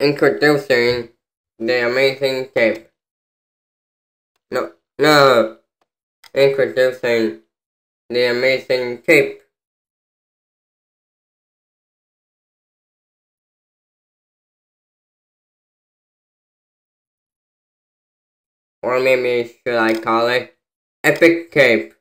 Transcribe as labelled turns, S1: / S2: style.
S1: Introducing the amazing tape. No. Introducing the amazing tape. Or maybe should I call it Epic Cape.